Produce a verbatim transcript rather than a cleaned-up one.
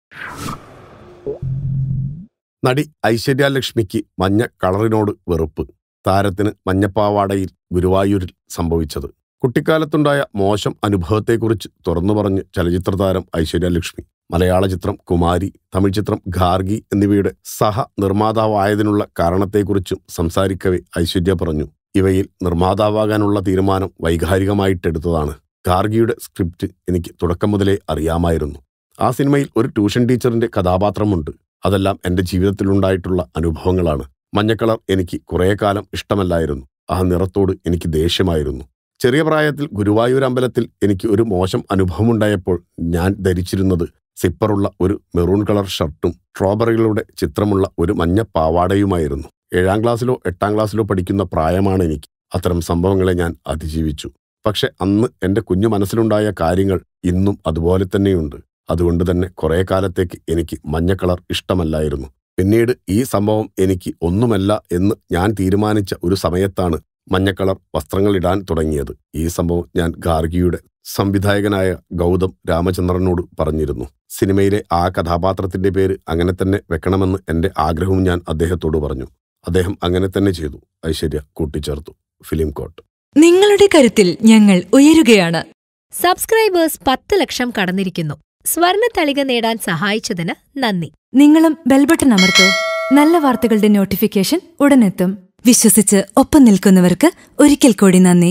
നടി ഐശ്വര്യ ലക്ഷ്മിക്ക് മഞ്ഞ കളറിനോട് വെറുപ്പ്. താരത്തിന് മഞ്ഞപ്പാവാടയിൽ ഗുരുവായൂരിൽ സംഭവിച്ചത്. കുട്ടിക്കാലത്തുണ്ടായ മോശം അനുഭവത്തെക്കുറിച്ച് തുറന്നു പറഞ്ഞ് ചലച്ചിത്ര താരം ഐശ്വര്യ ലക്ഷ്മി. മലയാള ചിത്രം കുമാരി, തമിഴ് ചിത്രം ഗാർഗി എന്നിവയുടെ സഹ നിർമ്മാതാവായതിനുള്ള കാരണത്തെക്കുറിച്ചും സംസാരിക്കവേ ഐശ്വര്യ പറഞ്ഞു, ഇവയിൽ നിർമ്മാതാവാകാനുള്ള തീരുമാനം വൈകാരികമായിട്ടെടുത്തതാണ്. ഗാർഗിയുടെ സ്ക്രിപ്റ്റ് എനിക്ക് തുടക്കം മുതലേ അറിയാമായിരുന്നു. ആ സിനിമയിൽ ഒരു ട്യൂഷൻ ടീച്ചറിന്റെ കഥാപാത്രമുണ്ട്. അതെല്ലാം എൻ്റെ ജീവിതത്തിലുണ്ടായിട്ടുള്ള അനുഭവങ്ങളാണ്. മഞ്ഞക്കളർ എനിക്ക് കുറേ കാലം ഇഷ്ടമല്ലായിരുന്നു. ആ നിറത്തോട് എനിക്ക് ദേഷ്യമായിരുന്നു. ചെറിയ പ്രായത്തിൽ ഗുരുവായൂർ അമ്പലത്തിൽ എനിക്ക് ഒരു മോശം അനുഭവമുണ്ടായപ്പോൾ ഞാൻ ധരിച്ചിരുന്നത് സിപ്പറുള്ള ഒരു മെറൂൺ കളർ ഷർട്ടും സ്ട്രോബറികളുടെ ചിത്രമുള്ള ഒരു മഞ്ഞ പാവാടയുമായിരുന്നു. ഏഴാം ക്ലാസ്സിലോ എട്ടാം ക്ലാസ്സിലോ പഠിക്കുന്ന പ്രായമാണ് എനിക്ക്. അത്തരം സംഭവങ്ങളെ ഞാൻ അതിജീവിച്ചു. പക്ഷെ അന്ന് എൻ്റെ കുഞ്ഞു മനസ്സിലുണ്ടായ കാര്യങ്ങൾ ഇന്നും അതുപോലെ തന്നെയുണ്ട്. അതുകൊണ്ട് തന്നെ കുറേ കാലത്തേക്ക് എനിക്ക് മഞ്ഞ കളർ ഇഷ്ടമല്ലായിരുന്നു. പിന്നീട് ഈ സംഭവം എനിക്ക് ഒന്നുമല്ല എന്ന് ഞാൻ തീരുമാനിച്ച ഒരു സമയത്താണ് മഞ്ഞക്കളർ വസ്ത്രങ്ങൾ ഇടാൻ തുടങ്ങിയത്. ഈ സംഭവം ഞാൻ ഗാർഗിയുടെ സംവിധായകനായ ഗൗതം രാമചന്ദ്രനോട് പറഞ്ഞിരുന്നു. സിനിമയിലെ ആ കഥാപാത്രത്തിന്റെ പേര് അങ്ങനെ തന്നെ വെക്കണമെന്ന് എൻ്റെ ആഗ്രഹവും ഞാൻ അദ്ദേഹത്തോട് പറഞ്ഞു. അദ്ദേഹം അങ്ങനെ തന്നെ ചെയ്തു. ഐശ്വര്യ കൂട്ടിച്ചേർത്തു. Film coat. നിങ്ങളുടെ കരുത്തിൽ ഞങ്ങൾ ഉയരുകയാണ്. സബ്സ്ക്രൈബേഴ്സ് പത്ത് ലക്ഷം കടന്നിരിക്കുന്നു. സ്വർണ തളിക നേടാൻ സഹായിച്ചതിന് നന്ദി. നിങ്ങളും ബെൽബട്ടൺ അമർത്തോ. നല്ല വാർത്തകളുടെ നോട്ടിഫിക്കേഷൻ ഉടനെത്തും. വിശ്വസിച്ച് ഒപ്പം നിൽക്കുന്നവർക്ക് ഒരിക്കൽ കൂടി നന്ദി.